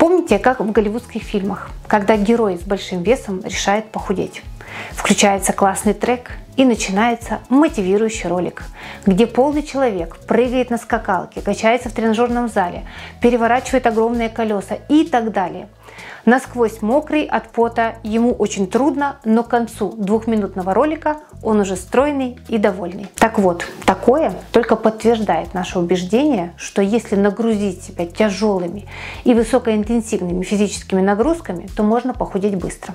Помните, как в голливудских фильмах, когда герой с большим весом решает похудеть? Включается классный трек и начинается мотивирующий ролик, где полный человек прыгает на скакалке, качается в тренажерном зале, переворачивает огромные колеса и так далее. Насквозь мокрый от пота, ему очень трудно, но к концу двухминутного ролика он уже стройный и довольный. Так вот, такое только подтверждает наше убеждение, что если нагрузить себя тяжелыми и высокоинтенсивными физическими нагрузками, то можно похудеть быстро.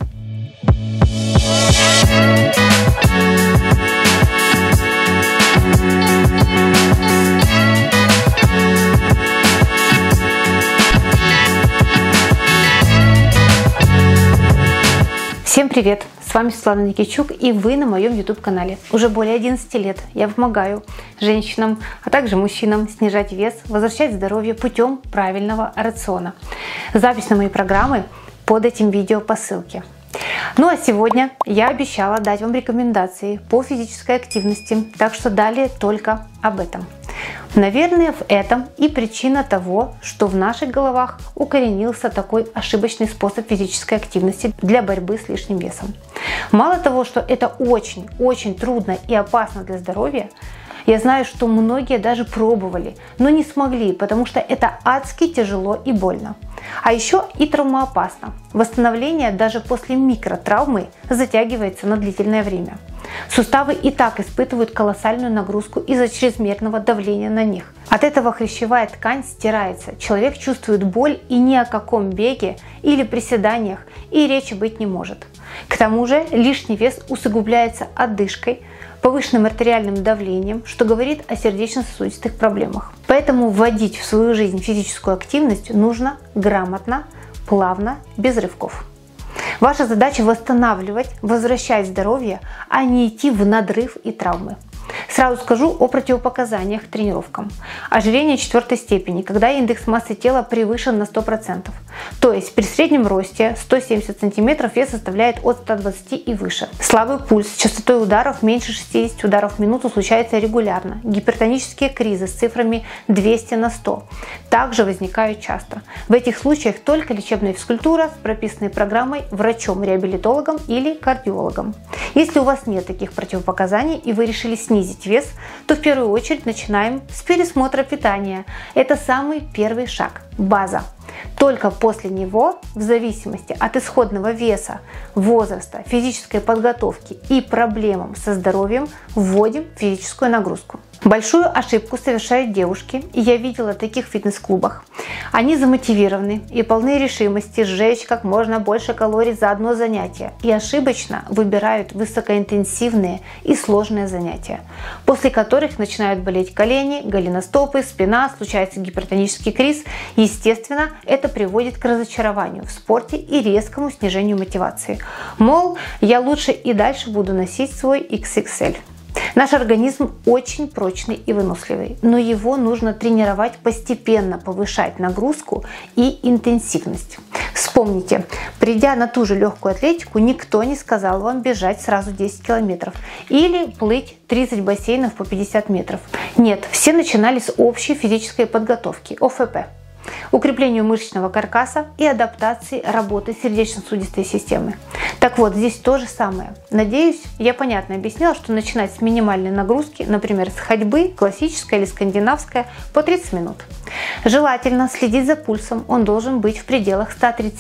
Всем привет! С вами Светлана Никитчук, и вы на моем YouTube канале. Уже более 11 лет я помогаю женщинам, а также мужчинам снижать вес, возвращать здоровье путем правильного рациона. Запись на мои программы под этим видео по ссылке. Ну а сегодня я обещала дать вам рекомендации по физической активности, так что далее только об этом. Наверное, в этом и причина того, что в наших головах укоренился такой ошибочный способ физической активности для борьбы с лишним весом. Мало того, что это очень трудно и опасно для здоровья, я знаю, что многие даже пробовали, но не смогли, потому что это адски тяжело и больно. А еще и травмоопасно. Восстановление даже после микротравмы затягивается на длительное время. Суставы и так испытывают колоссальную нагрузку из-за чрезмерного давления на них. От этого хрящевая ткань стирается, человек чувствует боль, и ни о каком беге или приседаниях и речи быть не может. К тому же лишний вес усугубляется одышкой, повышенным артериальным давлением, что говорит о сердечно-сосудистых проблемах. Поэтому вводить в свою жизнь физическую активность нужно грамотно, плавно, без рывков. Ваша задача восстанавливать, возвращать здоровье, а не идти в надрыв и травмы. Сразу скажу о противопоказаниях к тренировкам. Ожирение 4 степени, когда индекс массы тела превышен на 100%. То есть при среднем росте 170 см вес составляет от 120 и выше. Слабый пульс с частотой ударов меньше 60 ударов в минуту случается регулярно. Гипертонические кризы с цифрами 200 на 100 также возникают часто. В этих случаях только лечебная физкультура с прописанной программой врачом-реабилитологом или кардиологом. Если у вас нет таких противопоказаний и вы решили снизить вес, то в первую очередь начинаем с пересмотра питания. Это самый первый шаг, база. Только после него, в зависимости от исходного веса, возраста, физической подготовки и проблемам со здоровьем, вводим физическую нагрузку. Большую ошибку совершают девушки, и я видела таких в фитнес-клубах. Они замотивированы и полны решимости сжечь как можно больше калорий за одно занятие и ошибочно выбирают высокоинтенсивные и сложные занятия, после которых начинают болеть колени, голеностопы, спина, случается гипертонический криз. Естественно, это приводит к разочарованию в спорте и резкому снижению мотивации. Мол, я лучше и дальше буду носить свой XXL. Наш организм очень прочный и выносливый, но его нужно тренировать постепенно, повышать нагрузку и интенсивность. Вспомните, придя на ту же легкую атлетику, никто не сказал вам бежать сразу 10 километров или плыть 30 бассейнов по 50 метров. Нет, все начинали с общей физической подготовки, ОФП. Укреплению мышечного каркаса и адаптации работы сердечно-сосудистой системы. Так вот, здесь то же самое. Надеюсь, я понятно объяснила, что начинать с минимальной нагрузки, например, с ходьбы, классическая или скандинавская, по 30 минут. Желательно следить за пульсом, он должен быть в пределах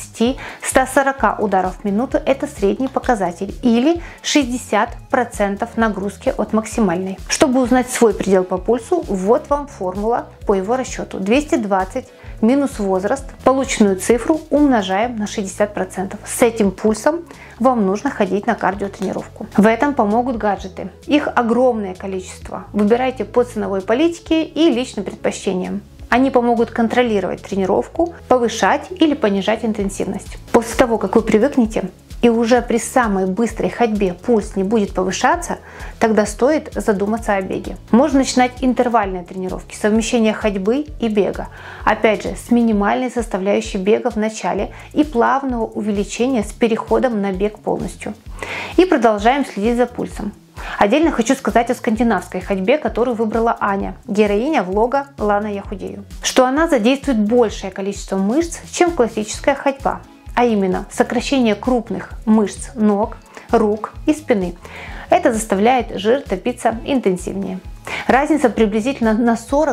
130-140 ударов в минуту, это средний показатель, или 60% нагрузки от максимальной. Чтобы узнать свой предел по пульсу, вот вам формула по его расчету. 220 минус возраст, полученную цифру умножаем на 60%. С этим пульсом вам нужно ходить на кардиотренировку. В этом помогут гаджеты. Их огромное количество. Выбирайте по ценовой политике и личным предпочтениям. Они помогут контролировать тренировку, повышать или понижать интенсивность. После того, как вы привыкнете, и уже при самой быстрой ходьбе пульс не будет повышаться, тогда стоит задуматься о беге. Можно начинать интервальные тренировки, совмещение ходьбы и бега. Опять же, с минимальной составляющей бега в начале и плавного увеличения с переходом на бег полностью. И продолжаем следить за пульсом. Отдельно хочу сказать о скандинавской ходьбе, которую выбрала Аня, героиня влога «Лана, я худею». Что она задействует большее количество мышц, чем классическая ходьба, а именно сокращение крупных мышц ног, рук и спины. Это заставляет жир топиться интенсивнее. Разница приблизительно на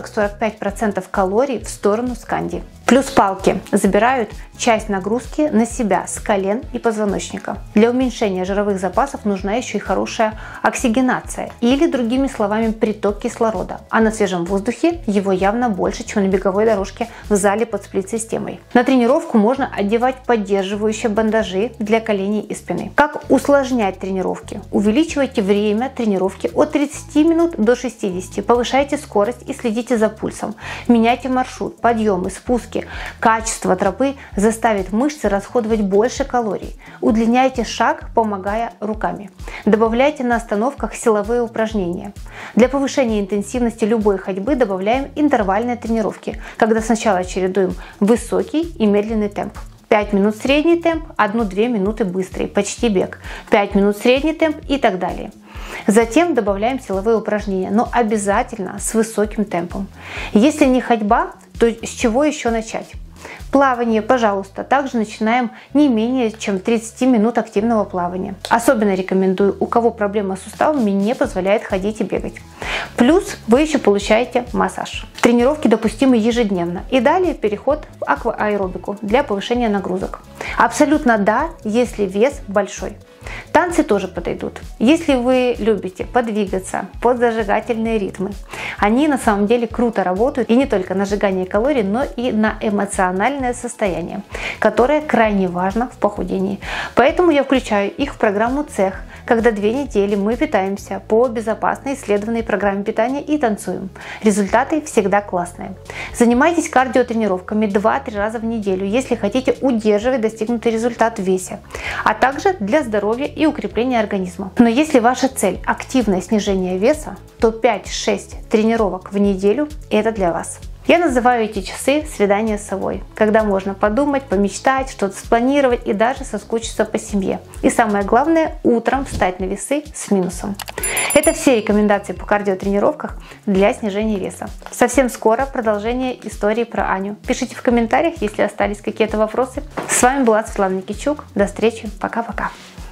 40-45% калорий в сторону сканди. Плюс палки забирают часть нагрузки на себя с колен и позвоночника. Для уменьшения жировых запасов нужна еще и хорошая оксигенация, или, другими словами, приток кислорода. А на свежем воздухе его явно больше, чем на беговой дорожке в зале под сплит-системой. На тренировку можно одевать поддерживающие бандажи для коленей и спины. Как усложнять тренировки? Увеличивайте время тренировки от 30 минут до 60. Повышайте скорость и следите за пульсом. Меняйте маршрут, подъемы, спуски. Качество тропы заставит мышцы расходовать больше калорий. Удлиняйте шаг, помогая руками. Добавляйте на остановках силовые упражнения. Для повышения интенсивности любой ходьбы добавляем интервальные тренировки, когда сначала чередуем высокий и медленный темп. 5 минут средний темп, 1-2 минуты быстрый, почти бег, 5 минут средний темп и так далее. Затем добавляем силовые упражнения, но обязательно с высоким темпом. Если не ходьба, то с чего еще начать? Плавание, пожалуйста, также начинаем не менее чем 30 минут активного плавания. Особенно рекомендую, у кого проблема с суставами не позволяет ходить и бегать. Плюс вы еще получаете массаж. Тренировки допустимы ежедневно. И далее переход в аквааэробику для повышения нагрузок. Абсолютно да, если вес большой. Танцы тоже подойдут. Если вы любите подвигаться под зажигательные ритмы, они на самом деле круто работают и не только на сжигание калорий, но и на эмоциональное состояние, которое крайне важно в похудении. Поэтому я включаю их в программу «Цех», когда 2 недели мы питаемся по безопасной исследованной программе питания и танцуем. Результаты всегда классные. Занимайтесь кардиотренировками 2-3 раза в неделю, если хотите удерживать достигнутый результат в весе, а также для здоровья и укрепления организма. Но если ваша цель – активное снижение веса, то 5-6 тренировок в неделю – это для вас. Я называю эти часы свидание с собой, когда можно подумать, помечтать, что-то спланировать и даже соскучиться по семье. И самое главное, утром встать на весы с минусом. Это все рекомендации по кардиотренировках для снижения веса. Совсем скоро продолжение истории про Аню. Пишите в комментариях, если остались какие-то вопросы. С вами была Светлана Никитчук. До встречи. Пока-пока.